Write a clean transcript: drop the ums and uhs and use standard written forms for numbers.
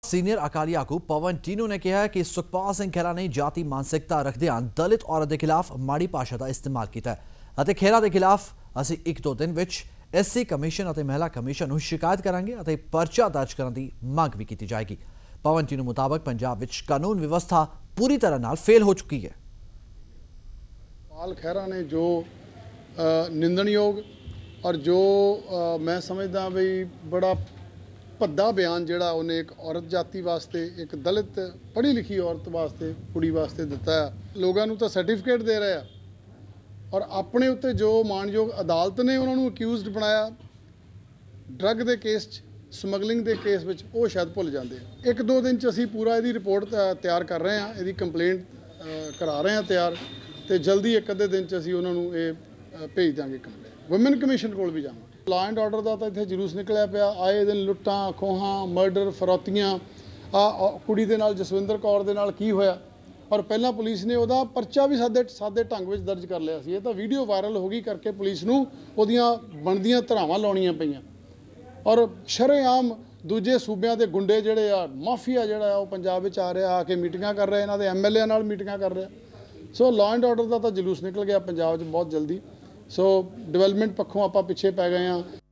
Senior Akali आगू पवन टीनू ने कहा कि सुखपाल खैरा ने जाति मानसिकता रखदियां दलित औरत के खिलाफ माड़ी भाषा का इस्तेमाल किया। खैरा के खिलाफ असीं 1-2 दिन विच SC कमीशन और महिला कमीशन को शिकायत करांगे और परचा दर्ज करने की मांग भी की जाएगी। पवन टीनू मुताबिक पंजाब विच कानून व्यवस्था पूरी तरह नाल फेल हो चुकी है। सुखपाल खैरा ने जो निंदनयोग और जो मैं समझदा भी बड़ा भद्दा बयान जिहड़ा उन्हें एक औरत जाति वास्ते, एक दलित पढ़ी लिखी औरत वास्ते, कुड़ी वास्ते दिता है। लोगों को तो सर्टिफिकेट दे रहे हैं और अपने उत्ते जो मानयोग अदालत ने उन्होंने अक्यूज़ड बनाया ड्रग के केस, समगलिंग के केस में, वो शायद भुल जाते हैं। 1-2 दिन असीं पूरा इहदी रिपोर्ट तैयार कर रहे हैं, इहदी कंप्लेंट करा रहे हैं तैयार, तो जल्दी 1-2 दिन असीं उन्होंने ये भेज देंगे कंप्लेंट। वुमेन कमीशन कोल भी जावांगे। लॉ एंड ऑर्डर का तो इत्थे जुलूस निकलिया पिया। आए दिन लुट्टां खोहां, मर्डर, फरौतियां। कुड़ी दे नाल जसविंदर कौर दे नाल की होया और पहला पुलिस ने उहदा परचा भी सादे ढंग विच दर्ज कर लिया सी। ये तो वीडियो वायरल हो गई करके पुलिस नूं उहदियां बनदियां धरावां लाउणियां पईयां और शरेआम दूजे सूबियां दे गुंडे जिहड़े आ, माफिया जिहड़ा आ, पंजाब विच आ रहा, आके मीटिंगां कर रहे, इन्हां दे MLA नाल मीटिंगां कर रहा। सो लॉ एंड ऑर्डर का तो जुलूस निकल गया पंजाब च बहुत जल्दी। सो डिवेलपमेंट पक्षों आपां पिछे पै गए हैं।